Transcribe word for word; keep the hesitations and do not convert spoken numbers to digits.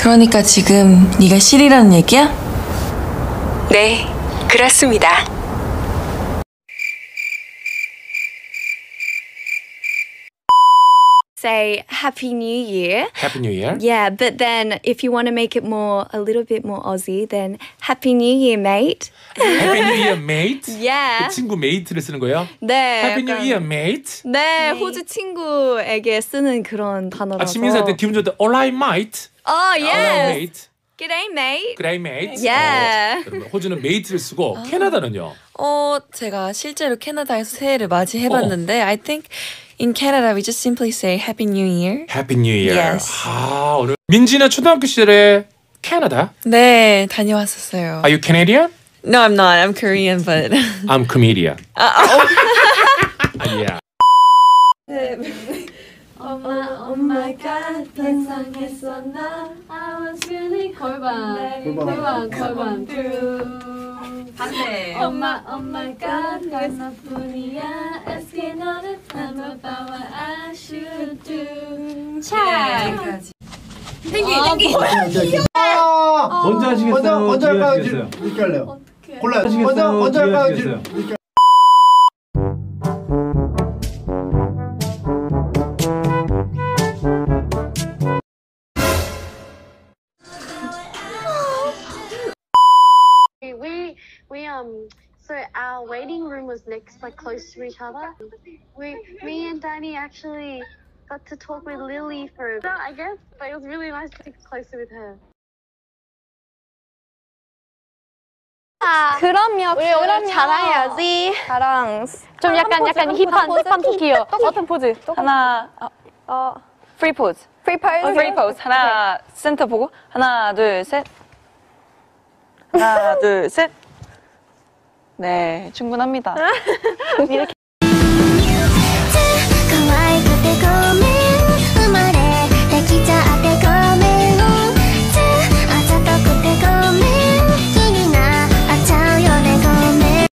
그러니까 지금 네가 실이라는 얘기야? 네, 그렇습니다. Say Happy New Year. Happy New Year. Yeah, but then if you want to make it more, a little bit more Aussie, then Happy New Year, mate. Happy New Year, mate. Yeah. 그 친구 mate를 쓰는 거예요? 네. Happy New 약간, Year, mate. 네, 호주 친구에게 쓰는 그런 단어라서. 아침 인사할 때 기분 좋을 때 Alright, mate. Oh, yes. Alright, mate. G'day, mate. G'day, mate. Yeah. 어, 호주는 mate를 쓰고 아. 캐나다는요? 어, 제가 실제로 캐나다에서 새해를 맞이해봤는데 어. I think in Canada we just simply say Happy New Year. Happy New Year. Yes. 아, 오늘 민지는 초등학교 시절에 캐나다? 네, 다녀왔었어요. Are you Canadian? No, I'm not. I'm Korean, but I'm comedian. 아, 어. yeah. 엄마, oh my god, 반성했어 나. I was really 골반, 골반, 골반 through. 반대. 엄마, oh my god, 난 나뿐이야. 에스케 너는 I'm about what I should do. 차. 펭귄, 펭귄. 먼저 하시겠어요? 먼저 먼저 할까요? 이렇게 할래요. 골라요. 먼저 먼저 할까요? 이렇게. We we um so our waiting room was next, like close to each other. We me and Danny actually got to talk with Lily for a bit, I guess, but it was really nice to get closer with her. 아, 그럼 역시 우리 오늘 자랑해야지. 자랑. 좀 약간 약간 힙한 힙한 토끼요. 어떤 포즈? 하나 어, 어, 프리 포즈. 프리 포즈. 어, 프리 포즈. 하나 센터 보고 하나 둘 셋. 하나 둘 셋. 네, 충분합니다. 이렇게